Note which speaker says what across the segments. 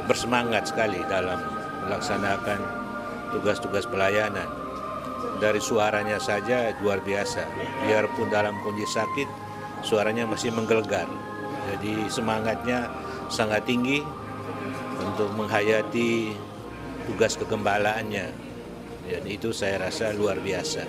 Speaker 1: bersemangat sekali dalam melaksanakan tugas-tugas pelayanan. Dari suaranya saja luar biasa, biarpun dalam kondisi sakit, suaranya masih menggelegar. Jadi semangatnya sangat tinggi untuk menghayati tugas kegembalaannya. Dan itu saya rasa luar biasa.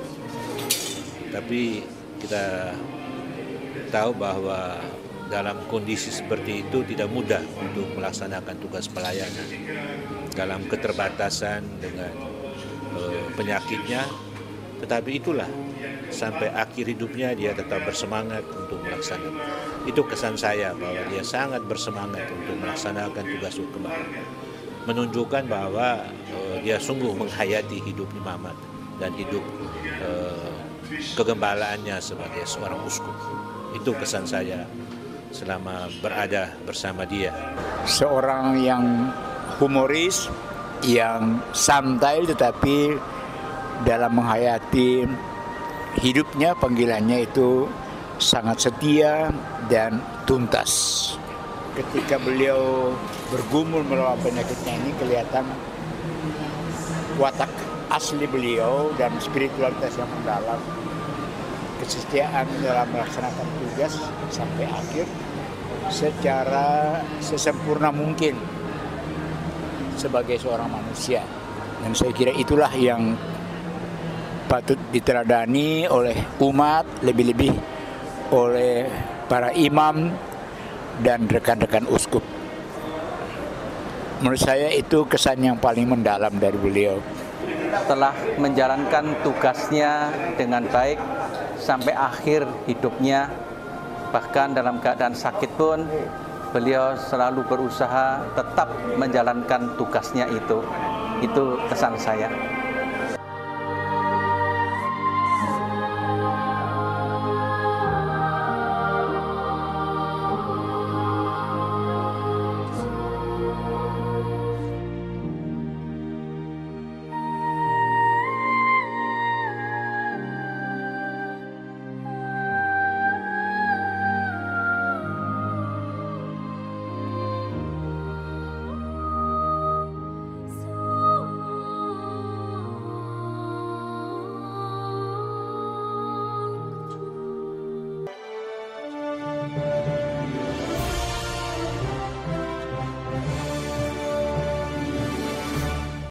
Speaker 1: Tapi kita tahu bahwa dalam kondisi seperti itu tidak mudah untuk melaksanakan tugas pelayanan. Dalam keterbatasan dengan penyakitnya, tetapi itulah sampai akhir hidupnya dia tetap bersemangat untuk melaksanakan. Itu kesan saya bahwa dia sangat bersemangat untuk melaksanakan tugas kegembala. Menunjukkan bahwa dia sungguh menghayati hidup imamat dan hidup kegembalaannya sebagai seorang uskup. Itu kesan saya selama berada bersama dia.
Speaker 2: Seorang yang humoris, yang santai tetapi dalam menghayati hidupnya, panggilannya itu sangat setia dan tuntas. Ketika beliau bergumul melawan penyakitnya ini, kelihatan watak asli beliau dan spiritualitas yang mendalam, kesetiaan dalam melaksanakan tugas sampai akhir secara sesempurna mungkin sebagai seorang manusia. Dan saya kira itulah yang patut diteladani oleh umat, lebih-lebih oleh para imam dan rekan-rekan uskup. Menurut saya itu kesan yang paling mendalam dari beliau.
Speaker 3: Telah menjalankan tugasnya dengan baik sampai akhir hidupnya, bahkan dalam keadaan sakit pun beliau selalu berusaha tetap menjalankan tugasnya itu kesan saya.